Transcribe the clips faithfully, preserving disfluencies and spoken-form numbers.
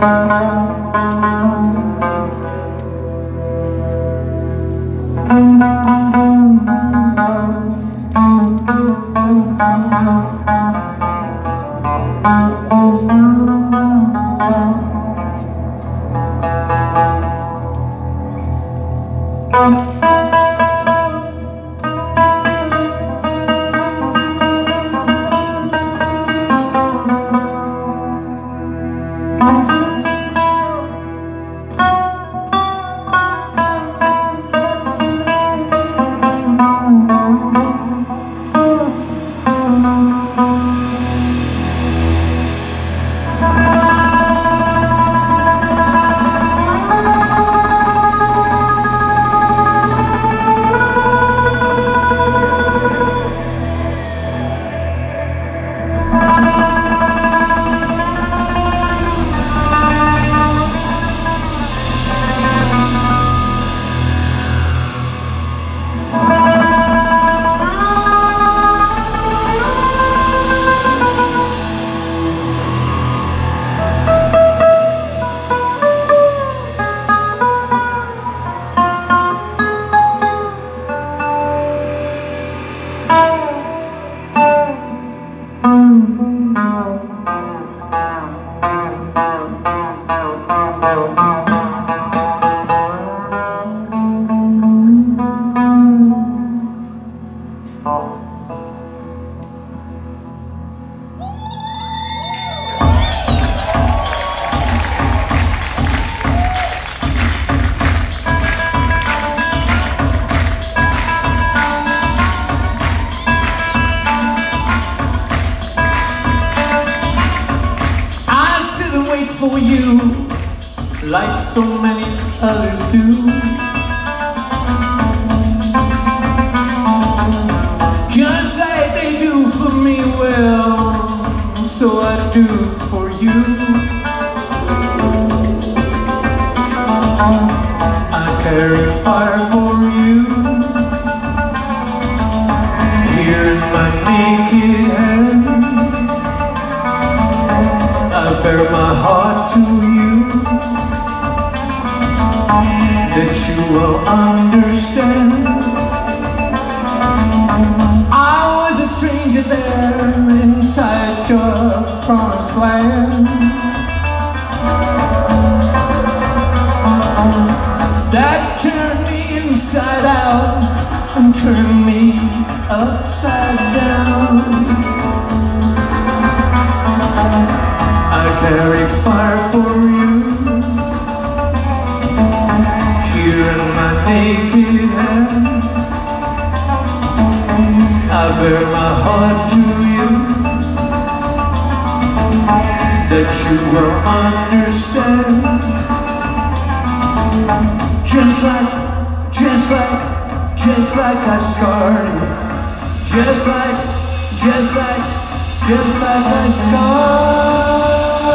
For you, like so many others do. Just like they do for me, well, so I do for you. I carry fire for you, here in my naked hand. I bear my heart to you, that you will understand. I was a stranger there inside your promised land. That turned me inside out and turned me upside down. I carry fire for you, here in my naked hand. I bear my heart to you, that you will understand. Just like, just like, just like I started. Just like, just like, just like I started.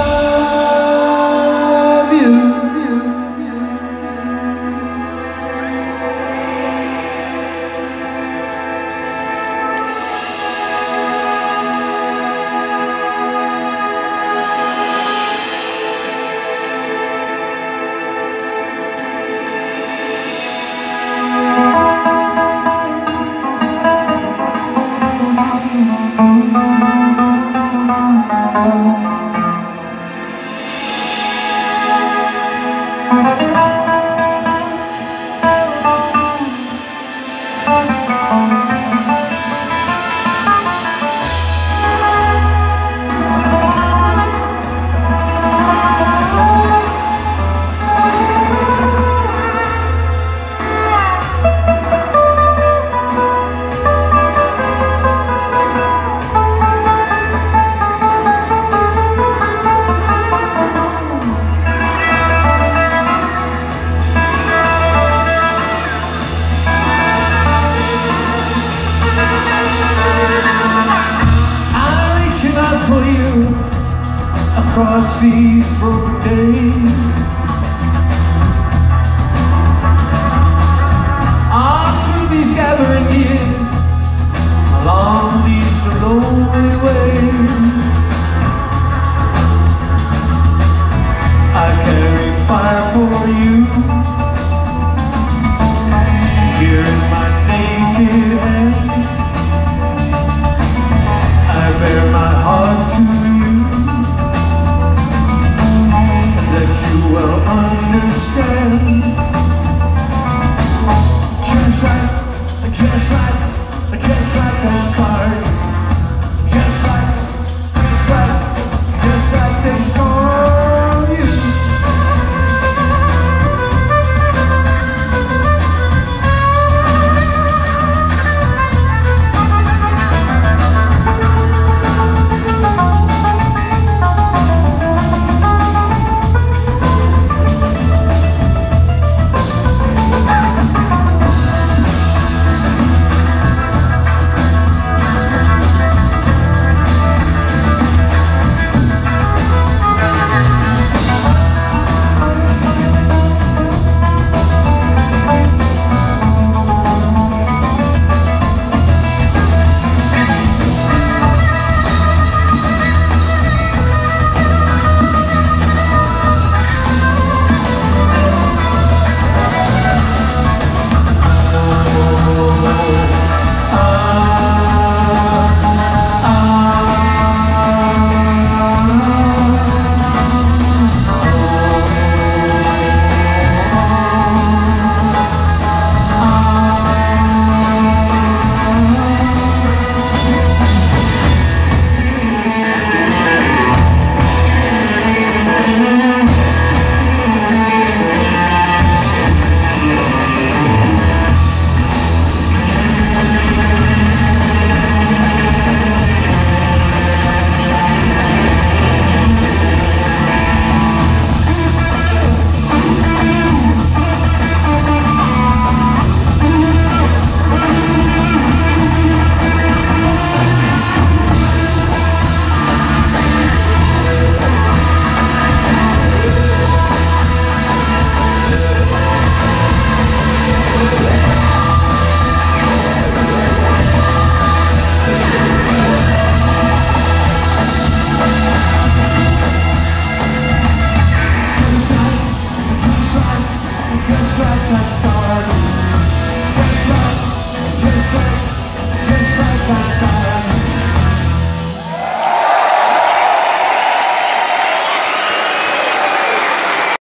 Across these broken days, all through these gathering years, along these lonely ways, I like I started.